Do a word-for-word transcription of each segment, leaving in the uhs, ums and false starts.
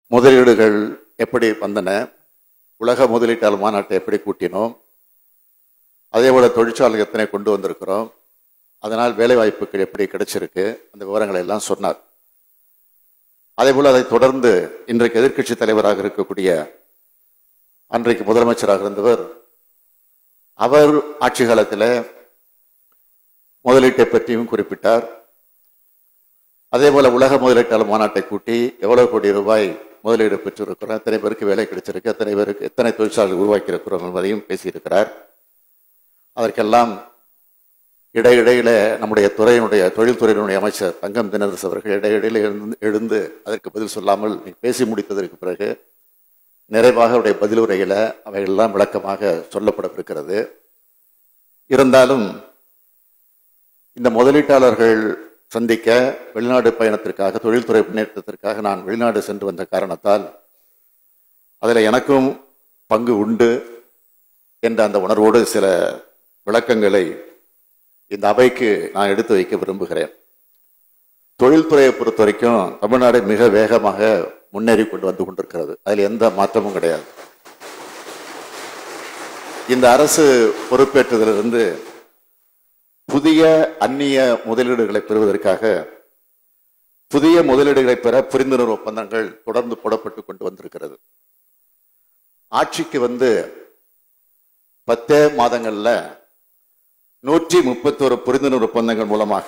முதலீடுகள் எப்படி வந்தன, உலக முதலீட்டாளர் மாநாட்டை எப்படி கூட்டினோம், அதே போல தொழிற்சாலை எத்தனை கொண்டு வந்திருக்கிறோம், அதனால் வேலை வாய்ப்புகள் எப்படி கிடைச்சிருக்கு, அந்த விவரங்களை எல்லாம் சொன்னார். அதே போல அதை தொடர்ந்து இன்றைக்கு எதிர்க்கட்சி தலைவராக இருக்கக்கூடிய அன்றைக்கு முதலமைச்சராக இருந்தவர், அவர் ஆட்சி காலத்தில் முதலீட்டை பற்றியும் குறிப்பிட்டார். அதே போல உலக முதலீட்டாளர் மாநாட்டை கூட்டி எவ்வளவு கோடி ரூபாய் முதலீடு பெற்றிருக்கிறோம், எத்தனை பேருக்கு வேலை கிடைச்சிருக்கு, எத்தனை பேருக்கு எத்தனை தொழிற்சாலை உருவாக்கி இருக்கிறோம் என்பதையும் பேசியிருக்கிறார். அதற்கெல்லாம் இடையிடையில நம்முடைய துறையினுடைய தொழில்துறையினுடைய அமைச்சர் தங்கம் தினரசு அவர்கள் இடையிடையில எழுந்து எழுந்து அதற்கு பதில் சொல்லாமல் பேசி முடித்ததற்கு பிறகு நிறைவாக அவருடைய பதிலுரையில அவையெல்லாம் விளக்கமாக சொல்லப்படவிருக்கிறது. இருந்தாலும் இந்த முதலீட்டாளர்கள் சந்திக்க வெளிநாடு பயணத்திற்காக, தொழில்துறை முன்னேற்றத்திற்காக நான் வெளிநாடு சென்று வந்த காரணத்தால் அதில் எனக்கும் பங்கு உண்டு என்ற அந்த உணர்வோடு சில விளக்கங்களை இந்த அவைக்கு நான் எடுத்து வைக்க விரும்புகிறேன். தொழில்துறையை பொறுத்த வரைக்கும் தமிழ்நாடு மிக வேகமாக முன்னேறி கொண்டு வந்து கொண்டிருக்கிறது. அதில் எந்த மாற்றமும் கிடையாது. இந்த அரசு பொறுப்பேற்றதிலிருந்து புதிய அந்நிய முதலீடுகளை பெறுவதற்காக புதிய முதலீடுகளை பெற புரிந்துணர்வு ஒப்பந்தங்கள் தொடர்ந்து போடப்பட்டு கொண்டு வந்திருக்கிறது. ஆட்சிக்கு வந்து பத்தே மாதங்கள்ல நூற்றி முப்பத்தி ஒரு புரிந்துணர்வு ஒப்பந்தங்கள் மூலமாக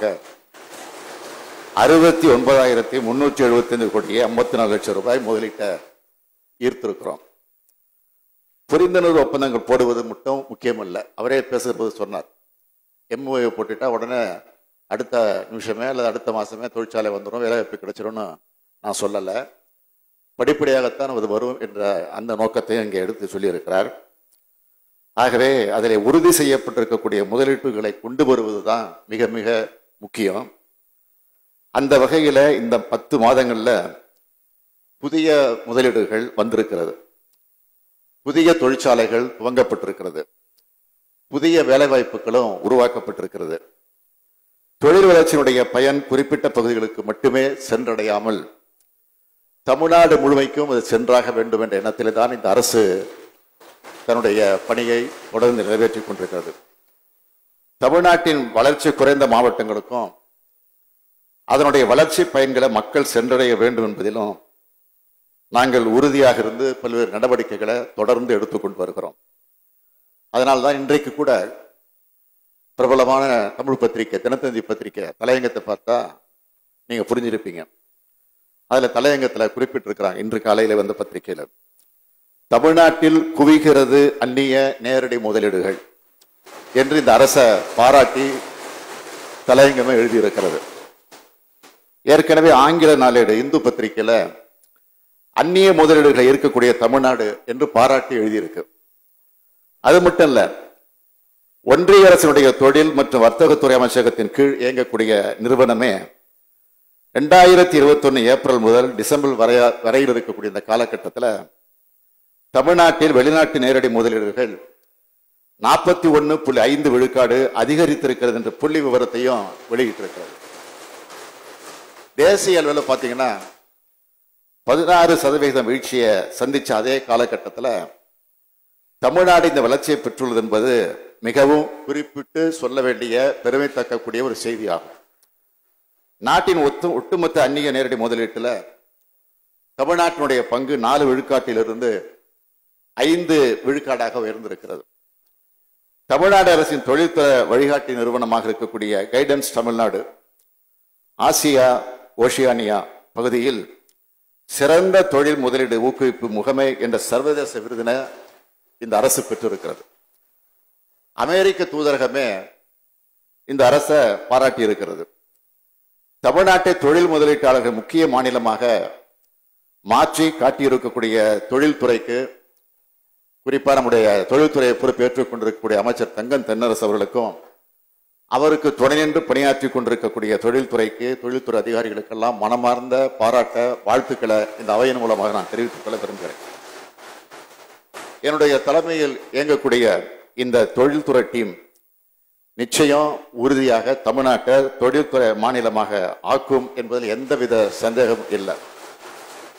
அறுபத்தி ஒன்பதாயிரத்தி முன்னூற்றி எழுபத்தி ஐந்து கோடியே ஐம்பத்தி நாலு லட்சம் ரூபாய் முதலீட்டை ஈர்த்திருக்கிறோம். புரிந்துணர்வு ஒப்பந்தங்கள் போடுவது மட்டும் முக்கியமல்ல. அவரே பேசுறது சொன்னார், எம்ஓஏ போட்டுட்டா உடனே அடுத்த நிமிஷமே அல்லது அடுத்த மாசமே தொழிற்சாலை வந்துடும், வேலைவாய்ப்பு கிடைச்சிடும்னு நான் சொல்லலை. படிப்படியாகத்தான் அது வரும் என்ற அந்த நோக்கத்தையும் இங்கே எடுத்து சொல்லியிருக்கிறார். ஆகவே அதில் உறுதி செய்யப்பட்டிருக்கக்கூடிய முதலீட்டுகளை கொண்டு வருவதுதான் மிக மிக முக்கியம். அந்த வகையில் இந்த பத்து மாதங்கள்ல புதிய முதலீடுகள் வந்திருக்கிறது, புதிய தொழிற்சாலைகள் துவங்கப்பட்டிருக்கிறது, புதிய வேலை வாய்ப்புகளும் உருவாக்கப்பட்டிருக்கிறது. தொழில் வளர்ச்சியினுடைய பயன் குறிப்பிட்ட பகுதிகளுக்கு மட்டுமே சென்றடையாமல் தமிழ்நாடு முழுமைக்கும் அது சென்றாக வேண்டும் என்ற எண்ணத்திலே தான் இந்த அரசு தன்னுடைய பணியை தொடர்ந்து நிறைவேற்றிக் கொண்டிருக்கிறது. தமிழ்நாட்டின் வளர்ச்சி குறைந்த மாவட்டங்களுக்கும் அதனுடைய வளர்ச்சி பயன்களை மக்கள் சென்றடைய வேண்டும் என்பதிலும் நாங்கள் உறுதியாக இருந்து பல்வேறு நடவடிக்கைகளை தொடர்ந்து எடுத்துக்கொண்டு வருகிறோம். அதனால்தான் இன்றைக்கு கூட பிரபலமான தமிழ் பத்திரிகை தினத்தந்தி பத்திரிகை தலையங்கத்தை பார்த்தா நீங்க புரிஞ்சிருப்பீங்க. அதுல தலையங்கத்துல குறிப்பிட்டிருக்கிறாங்க, இன்று காலையில வந்த பத்திரிகையில, தமிழ்நாட்டில் குவிகிறது அந்நிய நேரடி முதலீடுகள் என்று இந்த அரசை பாராட்டி தலையங்கமே எழுதியிருக்கிறது. ஏற்கனவே ஆங்கில நாளேடு இந்து பத்திரிகையில அந்நிய முதலீடுகளை இருக்கக்கூடிய தமிழ்நாடு என்று பாராட்டி எழுதியிருக்கு. அது மட்டும் இல்ல, ஒன்றிய அரசினுடைய தொழில் மற்றும் வர்த்தகத்துறை அமைச்சகத்தின் கீழ் இயங்கக்கூடிய நிறுவனமே இரண்டாயிரத்தி இருபத்தி ஒன்னு ஏப்ரல் முதல் டிசம்பர் வரைய வரையில் இருக்கக்கூடிய இந்த காலகட்டத்தில் தமிழ்நாட்டில் வெளிநாட்டு நேரடி முதலீடுகள் நாற்பத்தி ஒன்னு புள்ளி ஐந்து விழுக்காடு அதிகரித்திருக்கிறது என்ற புள்ளி விவரத்தையும் வெளியிட்டிருக்கிறது. தேசிய அளவில் பார்த்தீங்கன்னா பதினாறு சதவீதம் வீழ்ச்சியை சந்திச்ச அதே காலகட்டத்தில் தமிழ்நாடு இந்த வளர்ச்சியை பெற்றுள்ளது என்பது மிகவும் குறிப்பிட்டு சொல்ல வேண்டிய பெருமை தக்கக்கூடிய ஒரு செய்தியாகும். நாட்டின் ஒத்து ஒட்டுமொத்த அந்நிய நேரடி முதலீட்டில் தமிழ்நாட்டினுடைய பங்கு நாலு விழுக்காட்டிலிருந்து ஐந்து விழுக்காடாக உயர்ந்திருக்கிறது. தமிழ்நாடு அரசின் தொழில்துறை வழிகாட்டி நிறுவனமாக இருக்கக்கூடிய கைடன்ஸ் தமிழ்நாடு ஆசியா ஓஷியானியா பகுதியில் சிறந்த தொழில் முதலீடு ஊக்குவிப்பு முகமை என்ற சர்வதேச விருதினை இந்த அரசு பெற்றிருக்கிறது. அமெரிக்க தூதரகமே இந்த அரசை பாராட்டி இருக்கிறது. தமிழ்நாட்டை தொழில் முதலீட்டாளர்கள் முக்கிய மாநிலமாக மாற்றி காட்டியிருக்கக்கூடிய தொழில்துறைக்கு, குறிப்பா நம்முடைய தொழில்துறையை பொறுப்பேற்றுக் கொண்டிருக்கக்கூடிய அமைச்சர் தங்கம் தென்னரசு அவர்களுக்கும் அவருக்கு துணை நின்று பணியாற்றி கொண்டிருக்கக்கூடிய தொழில்துறைக்கு, தொழில்துறை அதிகாரிகளுக்கெல்லாம் மனமார்ந்த பாராட்ட வாழ்த்துக்களை இந்த அவையின் மூலமாக நான் தெரிவித்துக் கொள்ள விரும்புகிறேன். என்னுடைய தலைமையில் இயங்கக்கூடிய இந்த தொழில்துறை டீம் நிச்சயம் உறுதியாக தமிழ்நாட்டை தொழில்துறை மாநிலமாக ஆக்கும் என்பதில் எந்தவித சந்தேகம் இல்லை.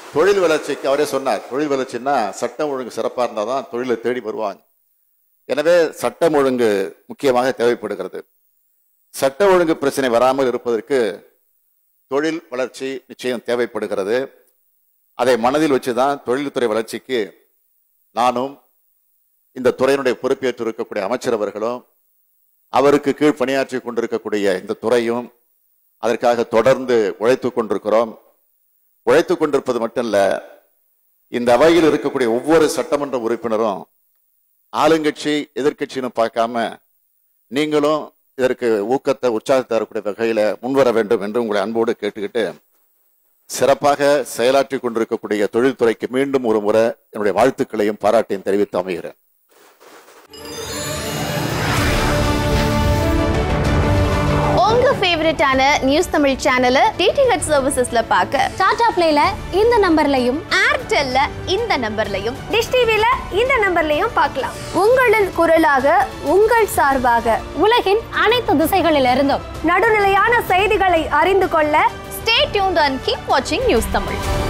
தொழில் வளர்ச்சிக்கு அவரே சொன்னார், தொழில் வளர்ச்சின்னா சட்டம் ஒழுங்கு சிறப்பாக இருந்தால் தான் தொழிலை தேடி வருவாங்க. எனவே சட்டம் ஒழுங்கு முக்கியமாக தேவைப்படுகிறது. சட்ட ஒழுங்கு பிரச்சனை வராமல் இருப்பதற்கு தொழில் வளர்ச்சி நிச்சயம் தேவைப்படுகிறது. அதை மனதில் வச்சுதான் தொழில்துறை வளர்ச்சிக்கு நானும் இந்த துறையினுடைய பொறுப்பேற்று இருக்கக்கூடிய அமைச்சர் அவர்களும் அவருக்கு கீழ் பணியாற்றி கொண்டிருக்கக்கூடிய இந்த துறையும் அதற்காக தொடர்ந்து உழைத்து கொண்டிருக்கிறோம். உழைத்து கொண்டிருப்பது மட்டும் இல்ல, இந்த அவையில் இருக்கக்கூடிய ஒவ்வொரு சட்டமன்ற உறுப்பினரும் ஆளுங்கட்சி எதிர்கட்சின்னு பார்க்காம நீங்களும் இதற்கு ஊக்கத்தை உற்சாகத்தை தரக்கூடிய வகையில முன்வர வேண்டும் என்று உங்களை அன்போடு கேட்டுக்கிட்டு, சிறப்பாக செயலாற்றி கொண்டிருக்கக்கூடிய தொழில்துறைக்கு மீண்டும் ஒரு முறை என்னுடைய வாழ்த்துக்களையும் பாராட்டையும் தெரிவித்து அமைகிறேன். உங்க ஃபேவரட்டான நியூஸ் தமிழ் சேனலை டிடிஹெச் சர்வீசஸ்ல பார்க்க டாடா பிளேல இந்த நம்பர்லையும், ஏர்டெல்ல இந்த நம்பர்லையும், டிஷ் டிவில இந்த நம்பர்லையும் பார்க்கலாம். உங்களின் குரலாக, உங்கள் சார்பாக உலகின் அனைத்து திசைகளிலிருந்தும் நடுநிலையான செய்திகளை அறிந்து கொள்ள ஸ்டே டியூன்ட் அண்ட் கீப் வாட்சிங் நியூஸ் தமிழ்.